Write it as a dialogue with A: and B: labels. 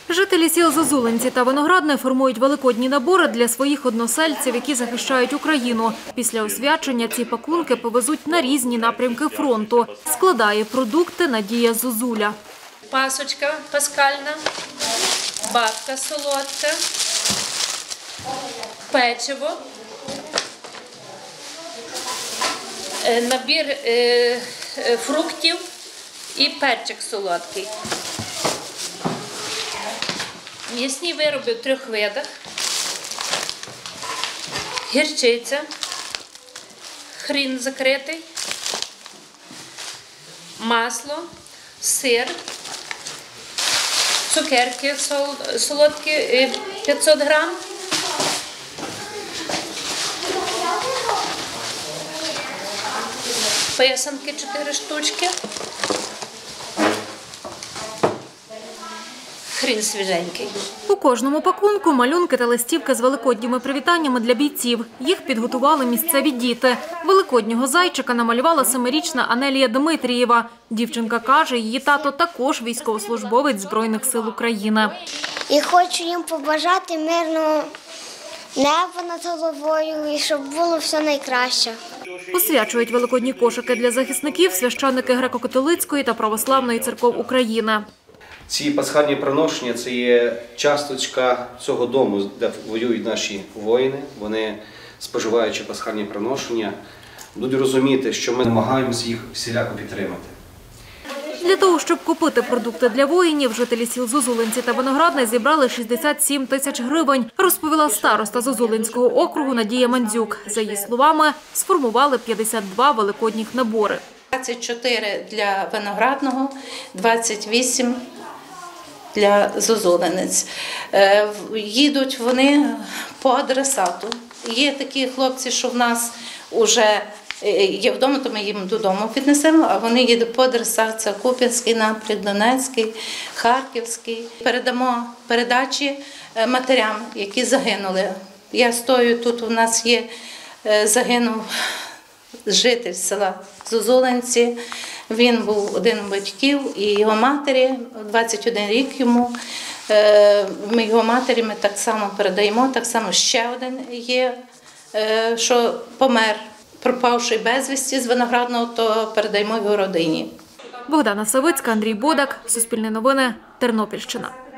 A: Жителі сіл Зозулинці та Виноградне формують великодні набори для своїх односельців, які захищають Україну. Після освячення ці пакунки повезуть на різні напрямки фронту. Складає продукти Надія Зозуля.
B: Пасочка паскальна, бабка солодка, печиво, набір фруктів і перчик солодкий. М'ясні вироби в 3 видах, гірчиця, хрін закритий, масло, сир, цукерки солодкі 500 грам, писанки 4 штучки, хрін свіженький.
A: У кожному пакунку малюнки та листівки з великодніми привітаннями для бійців. Їх підготували місцеві діти. Великоднього зайчика намалювала 7-річна Анелія Дмитрієва. Дівчинка каже, її тато також військовослужбовець Збройних сил України.
C: І хочу їм побажати мирного неба над головою і щоб було все найкраще.
A: Освячують великодні кошики для захисників священники Греко-католицької та Православної церков України.
D: Ці пасхальні приношення – це є часточка цього дому, де воюють наші воїни. Вони, споживаючи пасхальні приношення, будуть розуміти, що ми намагаємося їх всіляко підтримати.
A: Для того, щоб купити продукти для воїнів, жителі сіл Зозулинці та Виноградне зібрали 67 тисяч гривень, розповіла староста Зозулинського округу Надія Мандзюк. За її словами, сформували 52 великодніх набори.
E: 24 для Виноградного, 28 для Зозулинець. Їдуть вони по адресату. Є такі хлопці, що в нас вже є вдома, то ми їм додому піднесемо, а вони їдуть по адресату. Це Куп'янський напрямок, Донецький, Харківський. Передамо передачі матерям, які загинули. Я стою, тут у нас є, загинув житель села Зозулинці. Він був один з батьків і його матері, 21 рік йому. Його матері ми так само передаємо, так само ще один є, що помер, пропавший безвісті з Виноградного, то передаємо його родині.
A: Богдана Савицька, Андрій Бодак, Суспільне новини, Тернопільщина.